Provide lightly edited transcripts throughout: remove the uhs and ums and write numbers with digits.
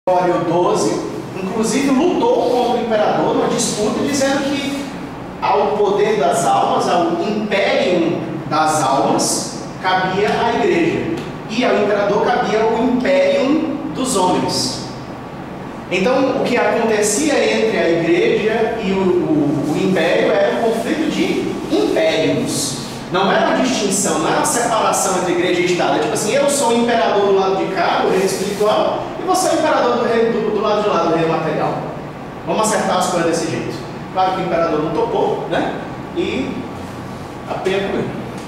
Gregório XII, inclusive lutou contra o imperador numa disputa, dizendo que ao poder das almas, ao império das almas, cabia à igreja, e ao imperador cabia o império dos homens. Então, o que acontecia entre a igreja e o império era um conflito de impérios. Não era uma distinção, não era uma separação entre igreja e Estado. É tipo assim, eu sou o imperador do lado de cá, do reino espiritual, e você é o imperador do lado de lá, do reino material. Vamos acertar as coisas desse jeito. Claro que o imperador não topou, né? E a pena com ele.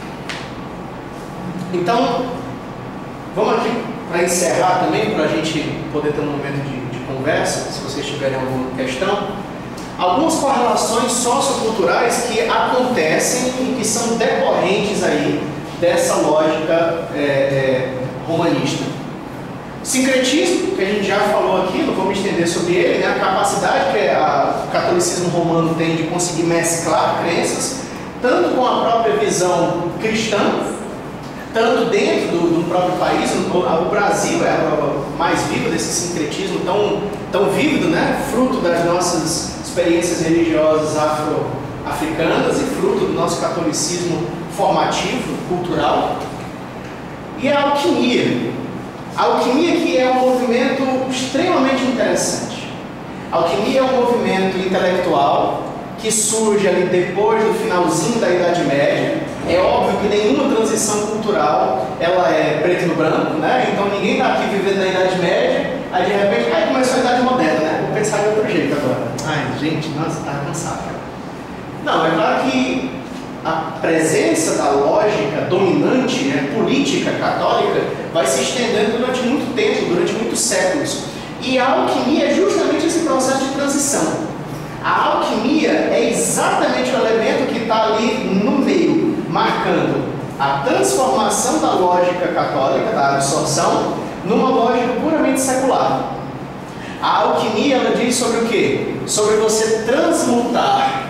Então, vamos aqui para encerrar também, para a gente poder ter um momento de conversa, se vocês tiverem alguma questão. Algumas correlações socioculturais que acontecem e que são decorrentes aí dessa lógica romanista. Sincretismo, que a gente já falou aqui, não vou me estender sobre ele, né? A capacidade que o catolicismo romano tem de conseguir mesclar crenças, tanto com a própria visão cristã, tanto dentro do próprio país. O Brasil é a prova mais viva desse sincretismo tão vívido, né? Fruto das nossas experiências religiosas afro-africanas e fruto do nosso catolicismo formativo, cultural. E a alquimia. A alquimia que é um movimento extremamente interessante. A alquimia é um movimento intelectual que surge ali depois do finalzinho da Idade Média. É óbvio que nenhuma transição cultural ela é preto no branco, né? Então ninguém está aqui vivendo na Idade Média, aí de repente, começou a Idade Moderna, né? Vou pensar de outro jeito agora. Ai, gente, nossa, está cansado. Não, é claro que a presença da lógica dominante, né, política católica, vai se estendendo durante muito tempo, durante muitos séculos. E a alquimia é justamente esse processo de transição. A alquimia é exatamente o elemento que está ali no meio, marcando a transformação da lógica católica, da absorção, numa lógica puramente secular. A alquimia, ela diz sobre o quê? Sobre você transmutar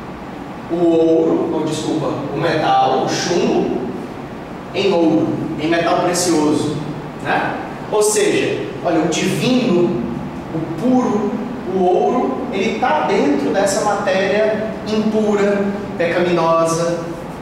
o metal, o chumbo, em ouro, em metal precioso, né? Ou seja, olha, o divino, o puro, o ouro, ele está dentro dessa matéria impura, pecaminosa.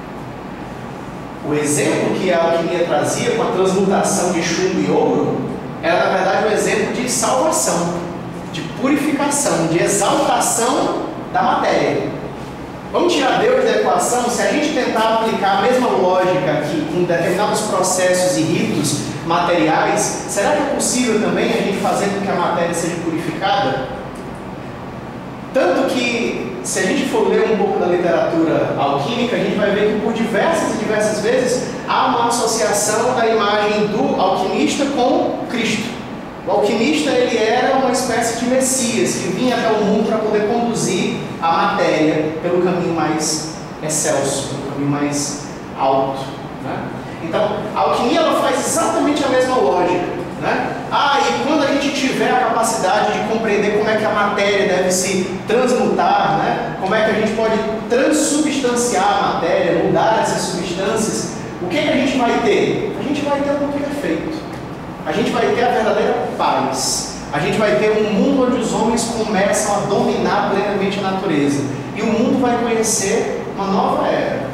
O exemplo que a alquimia trazia com a transmutação de chumbo e ouro era, na verdade, um exemplo de salvação, de purificação, de exaltação da matéria. Vamos tirar Deus da equação? Se a gente tentar aplicar a mesma lógica aqui com determinados processos e ritos materiais, será que é possível também a gente fazer com que a matéria seja purificada? Tanto que, se a gente for ler um pouco da literatura alquímica, a gente vai ver que por diversas e diversas vezes há uma associação da imagem do alquimista com Cristo. O alquimista, ele era uma espécie de Messias que vinha até o mundo para poder conduzir a matéria pelo caminho mais excelso, pelo caminho mais alto, né? Então, a alquimia, ela faz exatamente a mesma lógica, né? E quando a gente tiver a capacidade de compreender como é que a matéria deve se transmutar, né? Como é que a gente pode transubstanciar a matéria, mudar essas substâncias, o que a gente vai ter? A gente vai ter o mundo perfeito. A gente vai ter a verdadeira paz. A gente vai ter um mundo onde os homens começam a dominar plenamente a natureza. E o mundo vai conhecer uma nova era.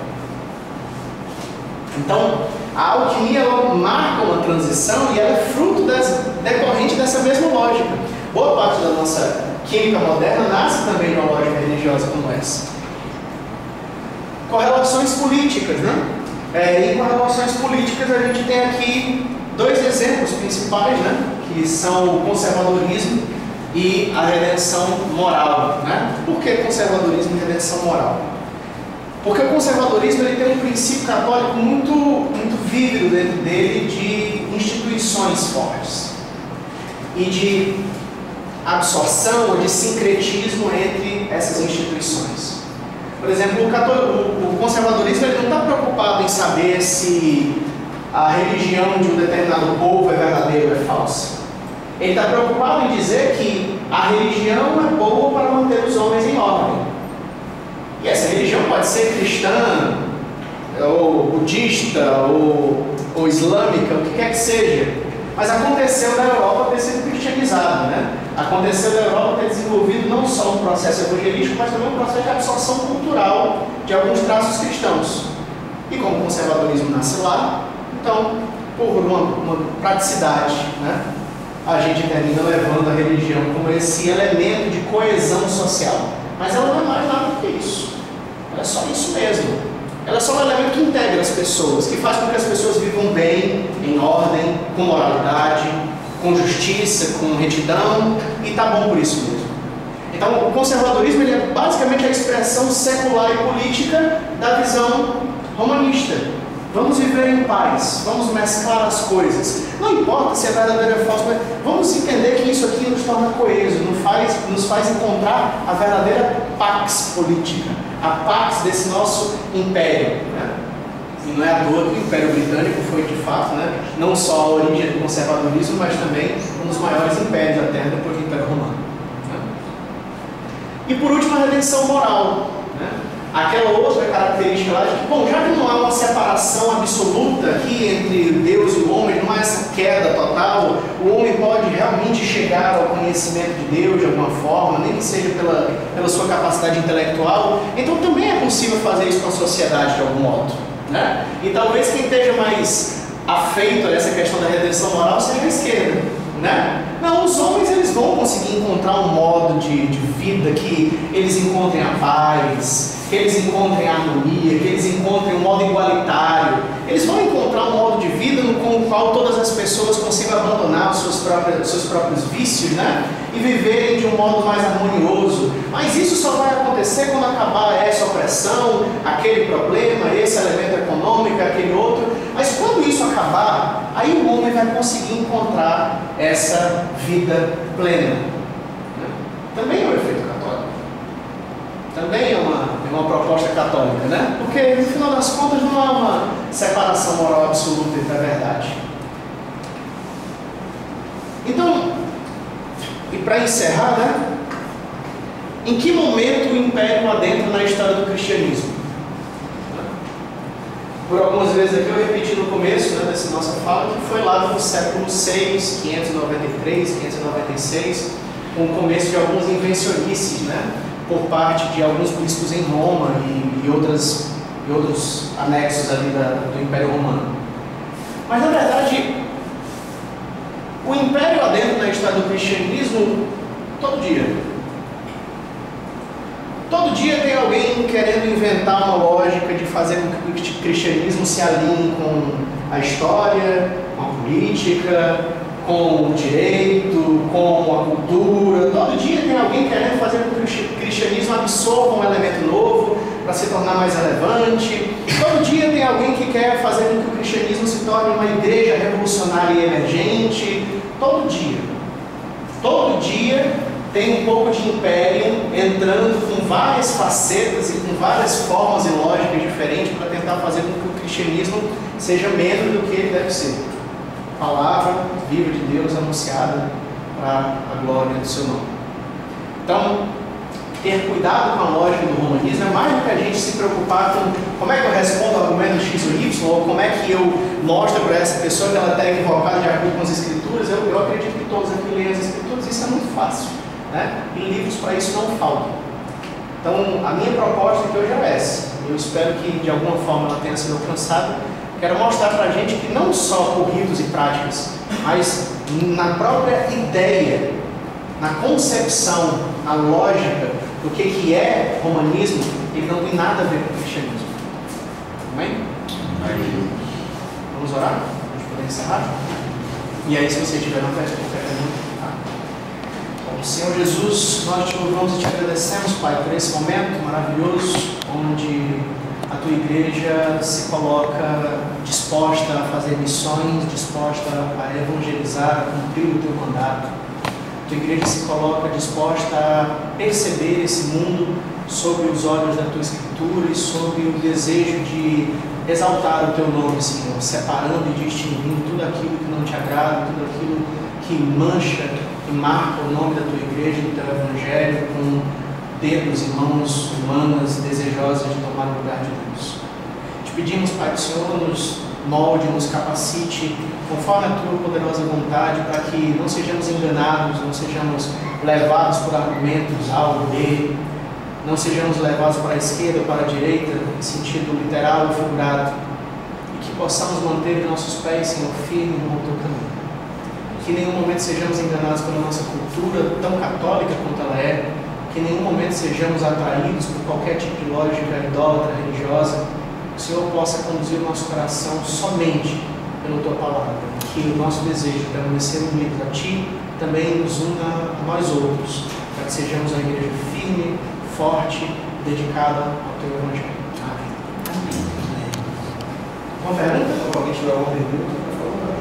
Então, a alquimia, ela marca uma transição e ela é fruto decorrente dessa mesma lógica. Boa parte da nossa química moderna nasce também de uma lógica religiosa como essa. Correlações políticas, né? E com relações políticas a gente tem aqui dois exemplos principais, né? Que são o conservadorismo e a redenção moral, né? Por que conservadorismo e redenção moral? Porque o conservadorismo, ele tem um princípio católico muito vívido dentro dele de instituições fortes e de absorção ou de sincretismo entre essas instituições. Por exemplo, o conservadorismo, ele não está preocupado em saber se a religião de um determinado povo é verdadeira ou é falsa. Ele está preocupado em dizer que a religião é boa para manter os homens em ordem. E essa religião pode ser cristã, ou budista, ou islâmica, o que quer que seja. mas aconteceu da Europa ter sido cristianizada, né? Aconteceu da Europa ter desenvolvido não só um processo evangelístico, mas também um processo de absorção cultural de alguns traços cristãos. E como o conservadorismo nasce lá, então, por uma praticidade, né, a gente termina levando a religião como esse elemento de coesão social. Mas ela não é mais nada do que isso. Ela é só isso mesmo. Ela é só um elemento que integra as pessoas, que faz com que as pessoas vivam bem, em ordem, com moralidade, com justiça, com retidão, e está bom por isso mesmo. Então, o conservadorismo ele é basicamente a expressão secular e política da visão romanista. Vamos viver em paz, vamos mesclar as coisas. Não importa se é verdadeiro ou falso, mas vamos entender que isso aqui nos torna coesos, nos faz encontrar a verdadeira pax política, a pax desse nosso império. Né? E não é à toa que o Império Britânico foi, de fato, né, não só a origem do conservadorismo, mas também um dos maiores impérios da Terra depois do Império Romano. Né? E por último, a redenção moral. Né? Aquela outra característica lá de que, bom, já que não há uma separação absoluta aqui entre Deus e o homem, não há essa queda total, o homem pode realmente chegar ao conhecimento de Deus de alguma forma, nem que seja pela sua capacidade intelectual, então também é possível fazer isso com a sociedade de algum modo. Né? E talvez quem esteja mais afeito a essa questão da redenção moral seja a esquerda. Né? Não, os homens eles vão conseguir encontrar um modo de vida que eles encontrem a paz, que eles encontrem a harmonia, que eles encontrem um modo igualitário. Eles vão encontrar um modo de vida com o qual todas as pessoas consigam abandonar os seus próprios vícios, né? E viverem de um modo mais harmonioso. Mas isso só vai acontecer quando acabar essa opressão, aquele problema, esse elemento econômico, aquele outro. Mas quando isso acabar, aí o homem vai conseguir encontrar essa vida plena. Também é um efeito católico. Também é uma proposta católica, né? Porque no final das contas não há uma separação moral absoluta entre a verdade. Então, e para encerrar, né? Em que momento o império adentra na história do cristianismo? Por algumas vezes aqui eu repeti no começo, né, dessa nossa fala, que foi lá no século VI, 593, 596, com o começo de algumas invencionices, né? Por parte de alguns bispos em Roma e outros anexos ali do Império Romano. Mas, na verdade, o Império adentra na história do cristianismo todo dia. Todo dia tem alguém querendo inventar uma lógica de fazer com que o cristianismo se alinhe com a história, com a política, com o direito, com a cultura. Todo dia tem alguém querendo fazer com que o cristianismo absorva um elemento novo para se tornar mais relevante. Todo dia tem alguém que quer fazer com que o cristianismo se torne uma igreja revolucionária e emergente. Todo dia. Todo dia tem um pouco de império entrando com várias facetas e com várias formas e lógicas diferentes para tentar fazer com que o cristianismo seja menos do que ele deve ser. Palavra viva de Deus anunciada para a glória do seu nome. Então, ter cuidado com a lógica do romanismo é mais do que a gente se preocupar com como é que eu respondo ao argumento X ou Y, ou como é que eu mostro para essa pessoa que ela está equivocada de acordo com as Escrituras. Eu acredito que todos aqui leem as Escrituras, isso é muito fácil. Né? E livros para isso não faltam. Então, a minha proposta aqui hoje é essa. Eu espero que de alguma forma ela tenha sido alcançada. Quero mostrar para a gente que não só por ritos e práticas, mas na própria ideia, na concepção, na lógica do que é romanismo, ele não tem nada a ver com o cristianismo. Amém? Amém. Vamos orar? Vamos poder encerrar? E aí, se você tiver uma pergunta, Senhor Jesus, nós te louvamos e te agradecemos, Pai, por esse momento maravilhoso, onde a tua igreja se coloca disposta a fazer missões, disposta a evangelizar, a cumprir o teu mandato. A tua igreja se coloca disposta a perceber esse mundo sob os olhos da tua Escritura e sob o desejo de exaltar o teu nome, Senhor, separando e distinguindo tudo aquilo que não te agrada, tudo aquilo que mancha, que marca o nome da tua igreja, do teu evangelho, com dedos e mãos humanas desejosas de tomar o lugar de Deus. Te pedimos, Pai, que o Senhor nos molde, nos capacite, conforme a tua poderosa vontade, para que não sejamos enganados, não sejamos levados por argumentos A ou B, não sejamos levados para a esquerda ou para a direita, em sentido literal ou figurado, e que possamos manter nossos pés, Senhor, firmes no teu caminho. Que em nenhum momento sejamos enganados pela nossa cultura, tão católica quanto ela é, que em nenhum momento sejamos atraídos por qualquer tipo de lógica idólatra, religiosa. Que o Senhor possa conduzir o nosso coração somente pela tua palavra. Que o nosso desejo de permanecer unidos a ti também nos una a nós outros, para que sejamos uma igreja firme, forte, dedicada ao teu evangelho. Amém. Uma pergunta? Se alguém tiver alguma pergunta, por favor.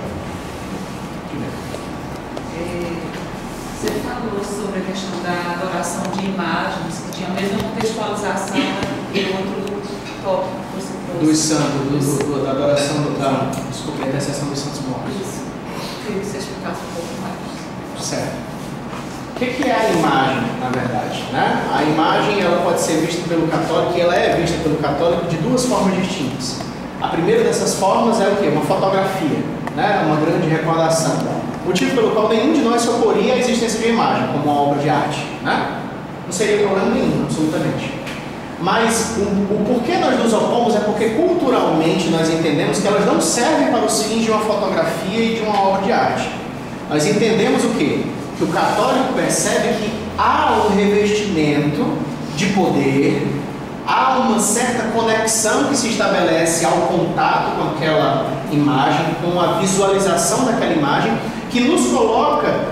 Você falou sobre a questão da adoração de imagens, que tinha a mesma contextualização do outro tópico que você trouxe. Dos santos, da adoração desculpa, a intercessão dos santos mortos. Isso. Queria que você explicasse um pouco mais. Certo. O que é a imagem, na verdade? Né? A imagem ela pode ser vista pelo católico, e ela é vista pelo católico de duas formas distintas. A primeira dessas formas é o quê? Uma fotografia, né? Uma grande recordação. Motivo pelo qual nenhum de nós se oporia à existência de uma imagem como uma obra de arte, né? Não seria problema nenhum, absolutamente. Mas o porquê nós nos opomos é porque culturalmente nós entendemos que elas não servem para os fins de uma fotografia e de uma obra de arte. Nós entendemos o quê? Que o católico percebe que há um revestimento de poder, há uma certa conexão que se estabelece ao contato com aquela imagem, com a visualização daquela imagem, que nos coloca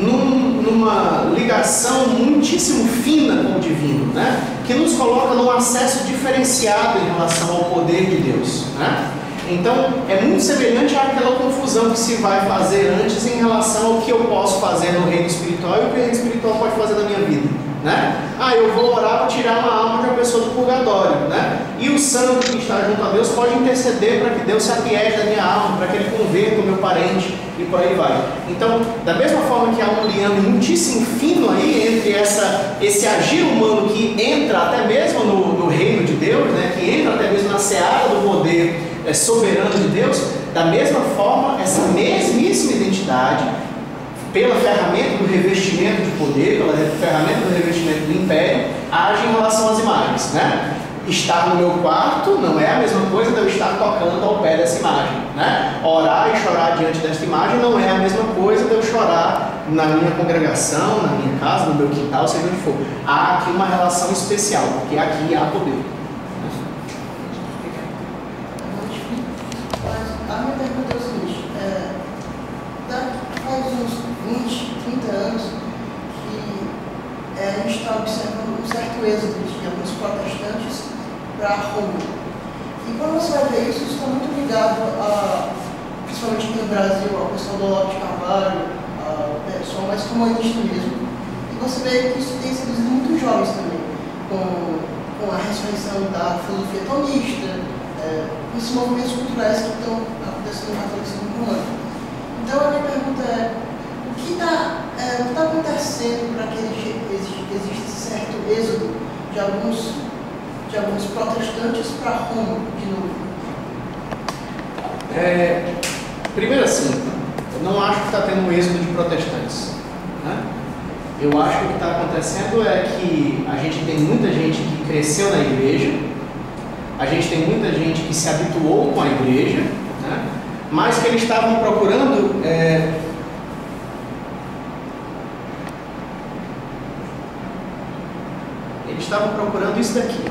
numa ligação muitíssimo fina com o divino, né? Que nos coloca num acesso diferenciado em relação ao poder de Deus, né? Então, é muito semelhante àquela confusão que se vai fazer antes em relação ao que eu posso fazer no reino espiritual e o que o reino espiritual pode fazer na minha vida, né? Eu vou orar para tirar uma alma de uma pessoa do purgatório, né? E o santo que está junto a Deus pode interceder para que Deus se apiede da minha alma, para que ele converta o meu parente e por aí vai. Então, da mesma forma que há um liame muitíssimo fino aí entre esse agir humano que entra até mesmo no reino de Deus, né? Que entra até mesmo na seara do poder soberano de Deus, da mesma forma, essa mesmíssima identidade, pela ferramenta do revestimento de poder, pela ferramenta do revestimento do império, age em relação às imagens, né? Estar no meu quarto não é a mesma coisa de eu estar tocando ao pé dessa imagem, né? Orar e chorar diante desta imagem não é a mesma coisa de eu chorar na minha congregação, na minha casa, no meu quintal, seja onde for. Há aqui uma relação especial, porque aqui há poder. A minha pergunta é o seguinte, faz uns 20, 30 anos que a gente está observando um certo êxodo de alguns protestantes para Roma. E quando você vai ver isso está muito ligado, principalmente aqui no Brasil, ao pessoal do Olavo de Carvalho, ao pessoal mais comunista mesmo. E você vê que isso tem seduzido muitos jovens também, com a ressurreição da filosofia tomista, esses movimentos culturais que estão acontecendo no catolicismo romano. Então a minha pergunta é, o que está acontecendo para que exista esse certo êxodo de alguns protestantes para Roma de novo? Primeiro assim, eu não acho que está tendo um êxodo de protestantes, né? Eu acho que o que está acontecendo é que a gente tem muita gente que cresceu na igreja, a gente tem muita gente que se habituou com a igreja, né? Mas que eles estavam procurando isso daqui.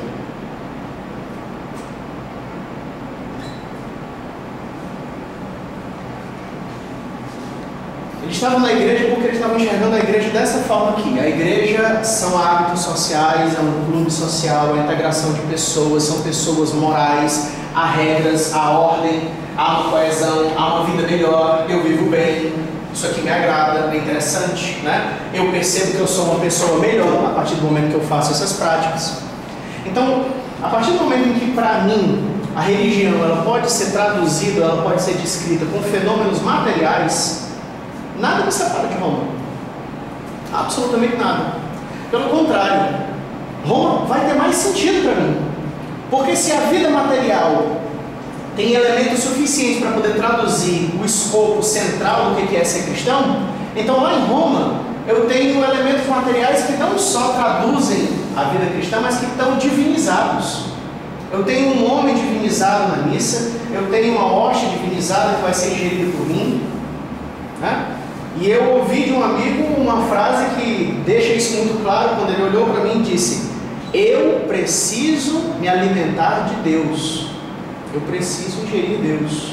Eles estavam na igreja porque eles estavam enxergando a igreja dessa forma aqui. A igreja são hábitos sociais, é um clube social, a integração de pessoas, são pessoas morais, há regras, há ordem, há uma coesão, há uma vida melhor, eu vivo bem, isso aqui me agrada, é interessante, né? Eu percebo que eu sou uma pessoa melhor a partir do momento que eu faço essas práticas. Então, a partir do momento em que, para mim, a religião ela pode ser traduzida, ela pode ser descrita com fenômenos materiais, nada me separa de Roma. Absolutamente nada. Pelo contrário, Roma vai ter mais sentido para mim. Porque se a vida material tem elementos suficientes para poder traduzir o escopo central do que é ser cristão, então lá em Roma eu tenho elementos materiais que não só traduzem a vida cristã, mas que estão divinizados. Eu tenho um homem divinizado na missa, eu tenho uma hóstia divinizada que vai ser ingerida por mim, né? E eu ouvi de um amigo uma frase que deixa isso muito claro, quando ele olhou para mim e disse: eu preciso me alimentar de Deus, eu preciso ingerir Deus.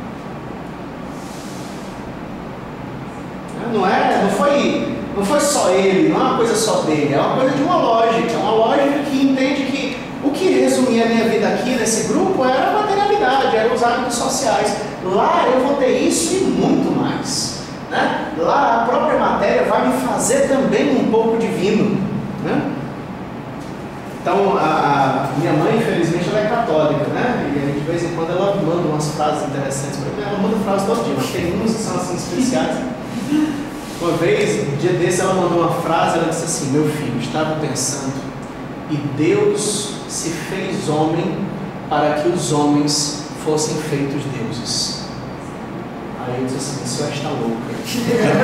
Não foi só ele, não é uma coisa só dele, é uma coisa de uma lógica que entende que o que resumia a minha vida aqui nesse grupo era a materialidade, eram os hábitos sociais. Lá eu vou ter isso e muito mais, né? Lá a própria matéria vai me fazer também um pouco divino, né? Então, a minha mãe, infelizmente, ela é católica, né? E de vez em quando ela manda umas frases interessantes para mim. Ela manda frases todo dia, mas tem umas que são assim especiais. Uma vez, um dia desse, ela mandou uma frase, ela disse assim: meu filho, estava pensando, e Deus se fez homem para que os homens fossem feitos deuses. Aí eu disse assim: a senhora está louca.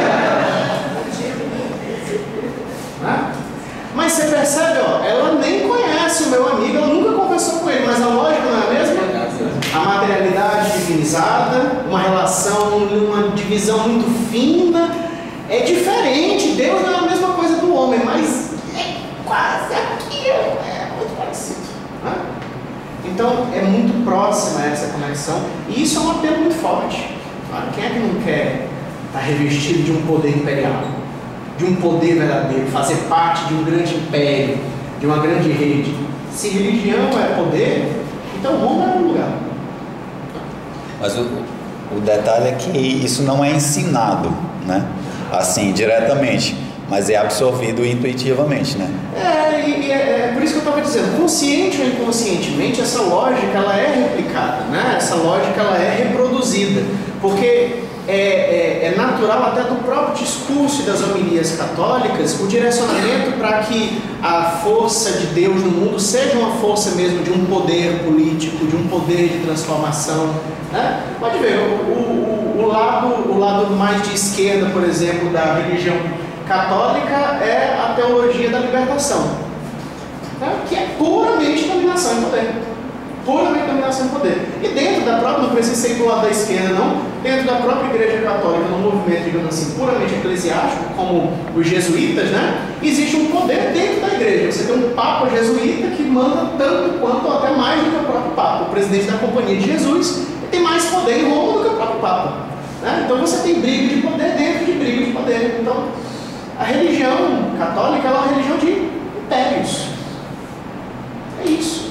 Né? Mas você percebe, ó, ela nem conhece o meu amigo, ela nunca conversou com ele, mas a lógica não é a mesma? A materialidade divinizada, uma relação, uma divisão muito fina, é diferente. Deus não é a mesma coisa do homem, mas é quase aquilo, é muito parecido, né? Então é muito próxima essa conexão, e isso é um apelo muito forte. Quem é que não quer estar revestido de um poder imperial? De um poder verdadeiro, fazer parte de um grande império, de uma grande rede. Se religião é poder, então Roma é um lugar. Mas o detalhe é que isso não é ensinado, né? Assim, diretamente, mas é absorvido intuitivamente, né? É por isso que eu estava dizendo, consciente ou inconscientemente, essa lógica ela é replicada, né? Essa lógica ela é reproduzida, porque é natural até do próprio discurso das homilias católicas o direcionamento para que a força de Deus no mundo seja uma força mesmo de um poder político, de um poder de transformação, né? Pode ver, o lado mais de esquerda, por exemplo, da religião católica é a teologia da libertação, né? Que é puramente dominação e poder. Puramente dominação e poder. E dentro da própria, não precisa ser do lado da esquerda, não, dentro da própria Igreja Católica, num movimento, digamos assim, puramente eclesiástico, como os jesuítas, né? Existe um poder dentro da igreja. Você tem um Papa jesuíta que manda tanto quanto, até mais do que o próprio Papa. O presidente da Companhia de Jesus tem mais poder em Roma do que o próprio Papa, né? Então você tem briga de poder dentro de briga de poder. Então, a religião católica ela é uma religião de impérios. É isso.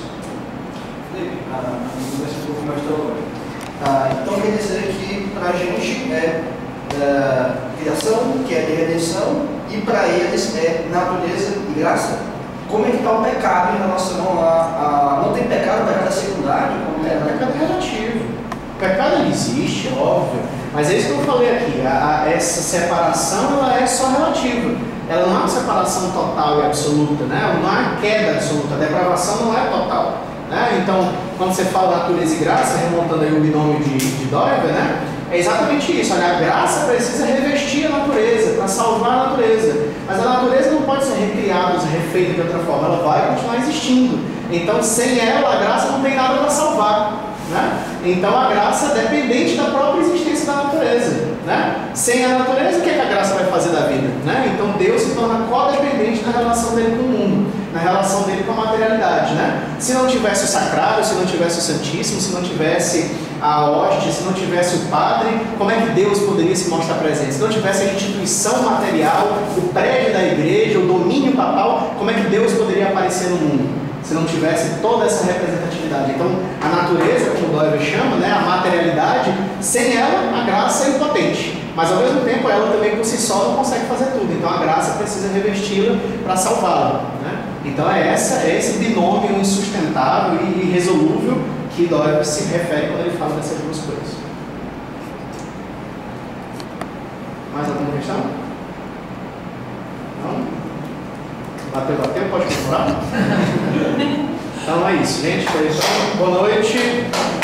Um pouco mais teológico. Então quer dizer que para a gente é criação, que é de redenção, e para eles é natureza e graça. Como é que está o pecado em relação a não tem pecado, o pecado é secundário? O pecado é relativo. O pecado ele existe, óbvio, mas é isso que eu falei aqui. Essa separação ela é só relativa. Ela não é uma separação total e absoluta, né? Não é queda absoluta. A depravação não é total, né? Então, quando você fala natureza e graça, remontando aí o binômio de Doiver, né? É exatamente isso. Olha, a graça precisa revestir a natureza, para salvar a natureza. Mas a natureza não pode ser recriada, refeita de outra forma. Ela vai continuar existindo. Então, sem ela, a graça não tem nada para salvar, né? Então, a graça é dependente da própria existência da natureza, né? Sem a natureza, o que a graça vai fazer da vida, né? Então, Deus se torna codependente na relação dele com o mundo, na relação dele com a materialidade, né? Se não tivesse o sacrário, se não tivesse o Santíssimo, se não tivesse a hóstia, se não tivesse o padre, como é que Deus poderia se mostrar presente? Se não tivesse a instituição material, o prédio da igreja, o domínio papal, como é que Deus poderia aparecer no mundo? Se não tivesse toda essa representatividade. Então, a natureza, como o Doiver chama, né, a materialidade, sem ela, a graça é impotente. Mas, ao mesmo tempo, ela também, por si só, não consegue fazer tudo. Então, a graça precisa revesti-la para salvá-la, né? Então, é esse binômio insustentável e irresolúvel que Doiver se refere quando ele fala dessas duas coisas. Mais alguma questão? Não? Bateu, pode continuar? Então é isso, gente. Boa noite.